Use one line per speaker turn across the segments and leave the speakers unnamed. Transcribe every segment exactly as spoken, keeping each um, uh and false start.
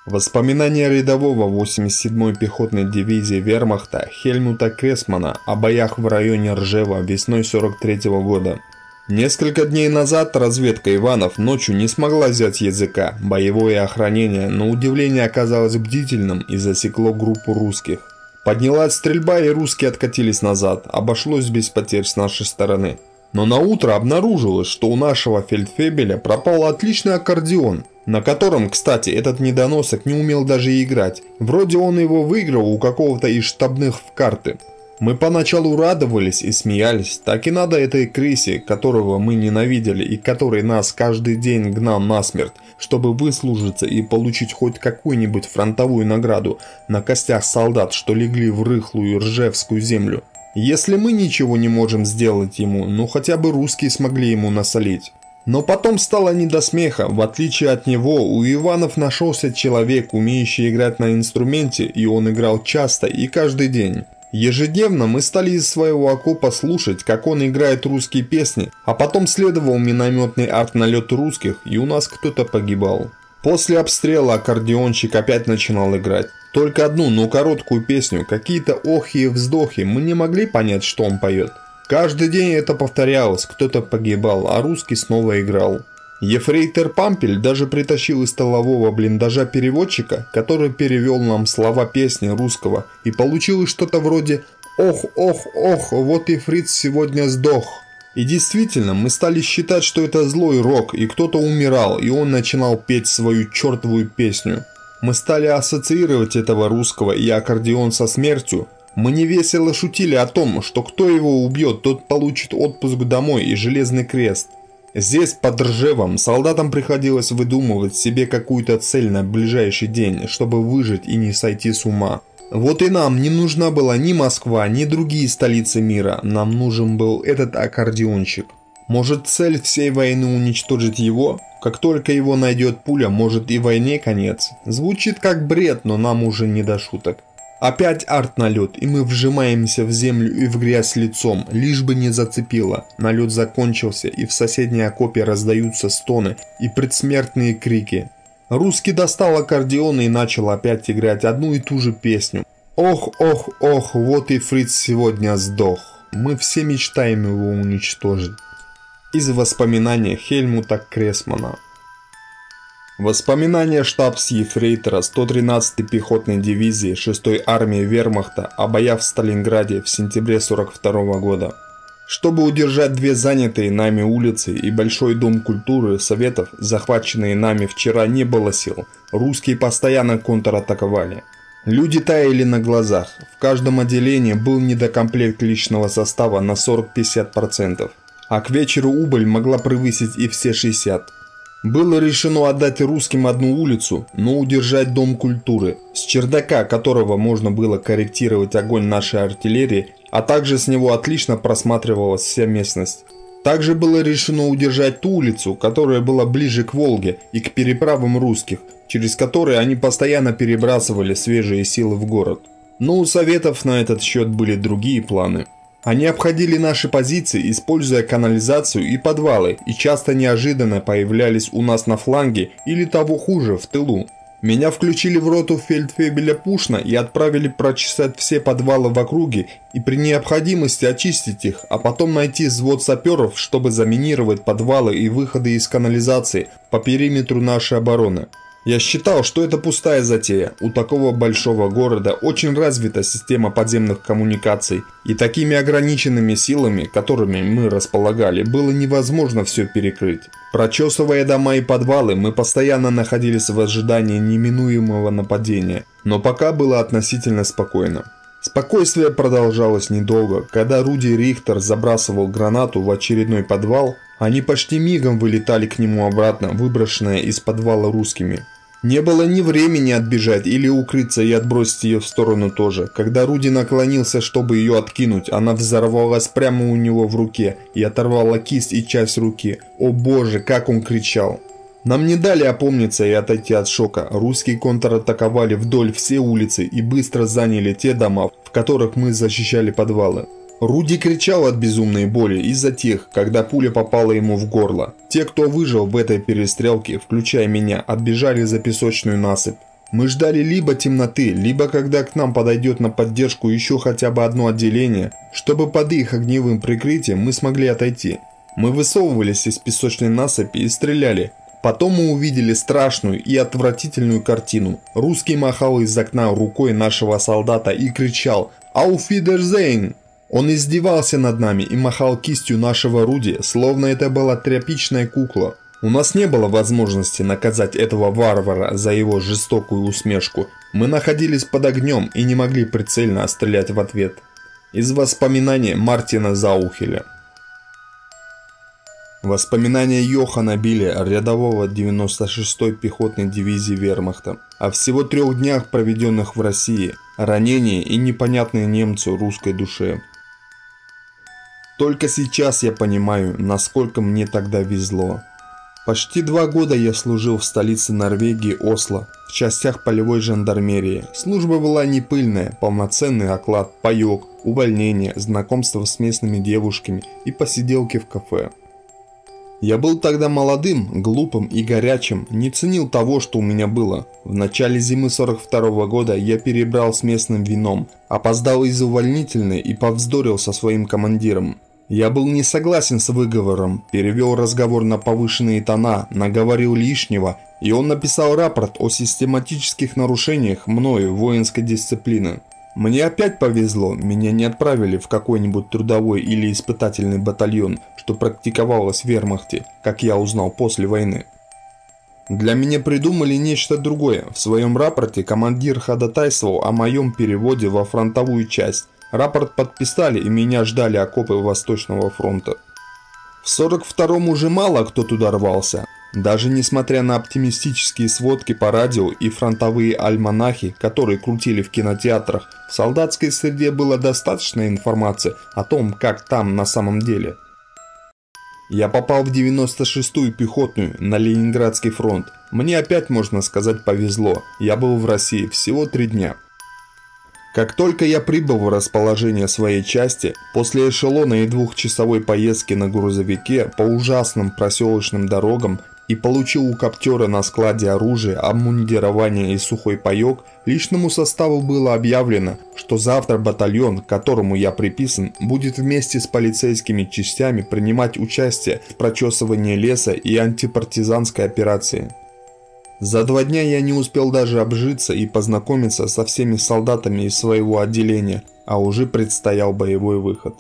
Воспоминания рядового восемьдесят седьмой пехотной дивизии вермахта Хельмута Кресмана о боях в районе Ржева весной сорок третьего года. Несколько дней назад разведка Иванов ночью не смогла взять языка. Боевое охранение, на удивление, оказалось бдительным и засекло группу русских. Поднялась стрельба, и русские откатились назад. Обошлось без потерь с нашей стороны. Но на утро обнаружилось, что у нашего фельдфебеля пропал отличный аккордеон, на котором, кстати, этот недоносок не умел даже играть. Вроде он его выиграл у какого-то из штабных в карты. Мы поначалу радовались и смеялись, так и надо этой крысе, которого мы ненавидели и который нас каждый день гнал насмерть, чтобы выслужиться и получить хоть какую-нибудь фронтовую награду на костях солдат, что легли в рыхлую ржевскую землю. Если мы ничего не можем сделать ему, ну хотя бы русские смогли ему насолить. Но потом стало не до смеха. В отличие от него, у Иванов нашелся человек, умеющий играть на инструменте, и он играл часто и каждый день. Ежедневно мы стали из своего окопа слушать, как он играет русские песни, а потом следовал минометный артналет русских, и у нас кто-то погибал. После обстрела аккордеонщик опять начинал играть. Только одну, но короткую песню, какие-то охи и вздохи, мы не могли понять, что он поет. Каждый день это повторялось, кто-то погибал, а русский снова играл. Ефрейтор Пампель даже притащил из тылового блиндажа переводчика, который перевел нам слова песни русского, и получилось что-то вроде «Ох, ох, ох, вот и фриц сегодня сдох». И действительно, мы стали считать, что это злой рок, и кто-то умирал, и он начинал петь свою чертовую песню. Мы стали ассоциировать этого русского и аккордеон со смертью. Мы невесело шутили о том, что кто его убьет, тот получит отпуск домой и железный крест. Здесь, под Ржевом, солдатам приходилось выдумывать себе какую-то цель на ближайший день, чтобы выжить и не сойти с ума. Вот и нам не нужна была ни Москва, ни другие столицы мира, нам нужен был этот аккордеончик. Может, цель всей войны уничтожить его? Как только его найдет пуля, может и войне конец. Звучит как бред, но нам уже не до шуток. Опять арт-налет, и мы вжимаемся в землю и в грязь лицом, лишь бы не зацепило. Налет закончился, и в соседней окопе раздаются стоны и предсмертные крики. Русский достал аккордеон и начал опять играть одну и ту же песню. Ох, ох, ох, вот и фриц сегодня сдох. Мы все мечтаем его уничтожить. Из воспоминаний Хельмута Кресмана. Воспоминания штабс-ефрейтора сто тринадцатой пехотной дивизии шестой армии вермахта о боях в Сталинграде в сентябре сорок второго года. Чтобы удержать две занятые нами улицы и Большой дом культуры Советов, захваченные нами вчера, не было сил. Русские постоянно контратаковали. Люди таяли на глазах. В каждом отделении был недокомплект личного состава на сорок-пятьдесят процентов. А к вечеру убыль могла превысить и все шестьдесят процентов. Было решено отдать русским одну улицу, но удержать дом культуры, с чердака которого можно было корректировать огонь нашей артиллерии, а также с него отлично просматривалась вся местность. Также было решено удержать ту улицу, которая была ближе к Волге и к переправам русских, через которые они постоянно перебрасывали свежие силы в город. Но у Советов на этот счет были другие планы. Они обходили наши позиции, используя канализацию и подвалы, и часто неожиданно появлялись у нас на фланге или того хуже, в тылу. Меня включили в роту фельдфебеля Пушна и отправили прочесать все подвалы в округе и при необходимости очистить их, а потом найти взвод саперов, чтобы заминировать подвалы и выходы из канализации по периметру нашей обороны. Я считал, что это пустая затея. У такого большого города очень развита система подземных коммуникаций, и такими ограниченными силами, которыми мы располагали, было невозможно все перекрыть. Прочесывая дома и подвалы, мы постоянно находились в ожидании неминуемого нападения, но пока было относительно спокойно. Спокойствие продолжалось недолго. Когда Руди Рихтер забрасывал гранату в очередной подвал, они почти мигом вылетали к нему обратно, выброшенные из подвала русскими. Не было ни времени отбежать или укрыться и отбросить ее в сторону тоже. Когда Руди наклонился, чтобы ее откинуть, она взорвалась прямо у него в руке и оторвала кисть и часть руки. О боже, как он кричал! Нам не дали опомниться и отойти от шока. Русские контратаковали вдоль все улицы и быстро заняли те дома, в которых мы защищали подвалы. Руди кричал от безумной боли из-за тех, когда пуля попала ему в горло. Те, кто выжил в этой перестрелке, включая меня, отбежали за песочную насыпь. Мы ждали либо темноты, либо когда к нам подойдет на поддержку еще хотя бы одно отделение, чтобы под их огневым прикрытием мы смогли отойти. Мы высовывались из песочной насыпи и стреляли. Потом мы увидели страшную и отвратительную картину. Русский махал из окна рукой нашего солдата и кричал «Auf Wiedersehen!». Он издевался над нами и махал кистью нашего орудия, словно это была тряпичная кукла. У нас не было возможности наказать этого варвара за его жестокую усмешку. Мы находились под огнем и не могли прицельно стрелять в ответ. Из воспоминаний Мартина Заухеля. Воспоминания Йохана Билля, рядового девяносто шестой пехотной дивизии вермахта, о всего трех днях, проведенных в России, ранении и непонятной немцу русской душе. Только сейчас я понимаю, насколько мне тогда везло. Почти два года я служил в столице Норвегии Осло, в частях полевой жандармерии. Служба была не пыльная, полноценный оклад, паёк, увольнение, знакомство с местными девушками и посиделки в кафе. Я был тогда молодым, глупым и горячим, не ценил того, что у меня было. В начале зимы сорок второго года я перебрал с местным вином, опоздал из увольнительной и повздорил со своим командиром. Я был не согласен с выговором, перевел разговор на повышенные тона, наговорил лишнего, и он написал рапорт о систематических нарушениях мною воинской дисциплины. Мне опять повезло, меня не отправили в какой-нибудь трудовой или испытательный батальон, что практиковалось в вермахте, как я узнал после войны. Для меня придумали нечто другое. В своем рапорте командир ходатайствовал о моем переводе во фронтовую часть. Рапорт подписали и меня ждали окопы Восточного фронта. В сорок втором уже мало кто туда рвался. Даже несмотря на оптимистические сводки по радио и фронтовые альманахи, которые крутили в кинотеатрах, в солдатской среде было достаточно информации о том, как там на самом деле. Я попал в девяносто шестую пехотную на Ленинградский фронт. Мне опять, можно сказать, повезло. Я был в России всего три дня. Как только я прибыл в расположение своей части, после эшелона и двухчасовой поездки на грузовике по ужасным проселочным дорогам и получил у коптера на складе оружие, обмундирование и сухой паёк, личному составу было объявлено, что завтра батальон, к которому я приписан, будет вместе с полицейскими частями принимать участие в прочесывании леса и антипартизанской операции. За два дня я не успел даже обжиться и познакомиться со всеми солдатами из своего отделения, а уже предстоял боевой выход.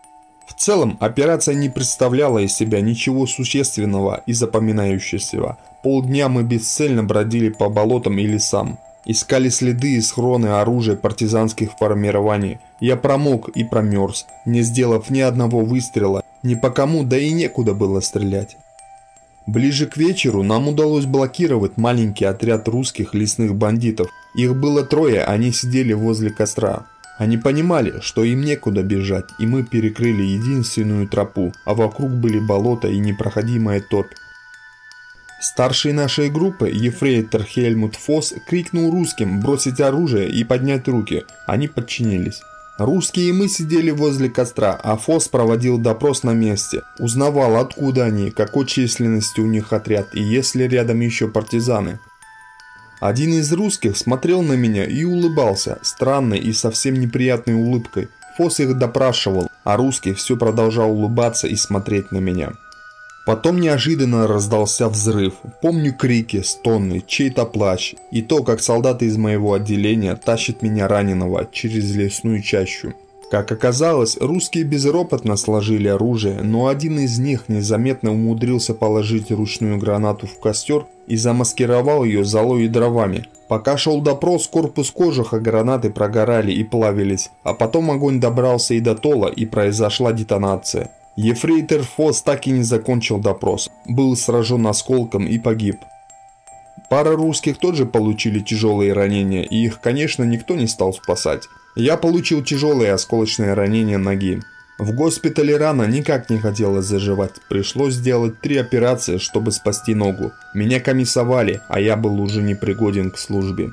В целом, операция не представляла из себя ничего существенного и запоминающегося. Полдня мы бесцельно бродили по болотам и лесам. Искали следы и схроны оружия партизанских формирований. Я промок и промерз, не сделав ни одного выстрела, ни по кому, да и некуда было стрелять. Ближе к вечеру нам удалось блокировать маленький отряд русских лесных бандитов. Их было трое, они сидели возле костра. Они понимали, что им некуда бежать, и мы перекрыли единственную тропу, а вокруг были болота и непроходимая топь. Старший нашей группы, ефрейтор Хельмут Фосс, крикнул русским бросить оружие и поднять руки. Они подчинились. Русские и мы сидели возле костра, а Фосс проводил допрос на месте. Узнавал, откуда они, какой численности у них отряд и есть ли рядом еще партизаны. Один из русских смотрел на меня и улыбался, странной и совсем неприятной улыбкой. Фосс их допрашивал, а русский все продолжал улыбаться и смотреть на меня. Потом неожиданно раздался взрыв. Помню крики, стоны, чей-то плач и то, как солдаты из моего отделения тащат меня раненого через лесную чащу. Как оказалось, русские безропотно сложили оружие, но один из них незаметно умудрился положить ручную гранату в костер и замаскировал ее золой и дровами. Пока шел допрос, корпус кожуха гранаты прогорали и плавились, а потом огонь добрался и до тола, и произошла детонация. Ефрейтор Фосс так и не закончил допрос, был сражен осколком и погиб. Пара русских тоже получили тяжелые ранения, и их, конечно, никто не стал спасать. Я получил тяжелые осколочные ранения ноги. В госпитале рана никак не хотела заживать, пришлось сделать три операции, чтобы спасти ногу. Меня комиссовали, а я был уже непригоден к службе.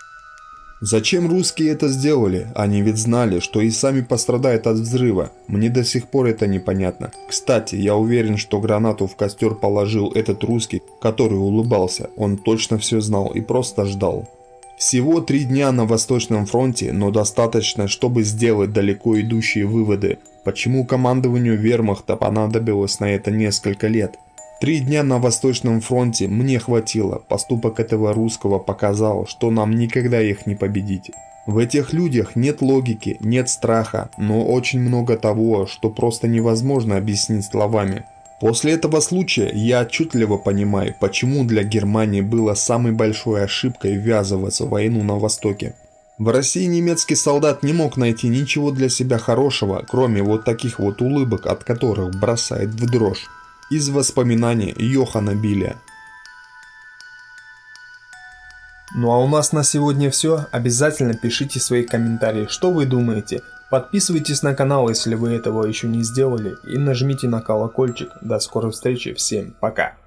Зачем русские это сделали? Они ведь знали, что и сами пострадают от взрыва. Мне до сих пор это непонятно. Кстати, я уверен, что гранату в костер положил этот русский, который улыбался. Он точно все знал и просто ждал. Всего три дня на Восточном фронте, но достаточно, чтобы сделать далеко идущие выводы, почему командованию вермахта понадобилось на это несколько лет. Три дня на Восточном фронте мне хватило, поступок этого русского показал, что нам никогда их не победить. В этих людях нет логики, нет страха, но очень много того, что просто невозможно объяснить словами. После этого случая я отчетливо понимаю, почему для Германии было самой большой ошибкой ввязываться в войну на Востоке. В России немецкий солдат не мог найти ничего для себя хорошего, кроме вот таких вот улыбок, от которых бросает в дрожь. Из воспоминаний Йохана Билля.
Ну а у нас на сегодня все. Обязательно пишите свои комментарии, что вы думаете. Подписывайтесь на канал, если вы этого еще не сделали. И нажмите на колокольчик. До скорой встречи. Всем пока.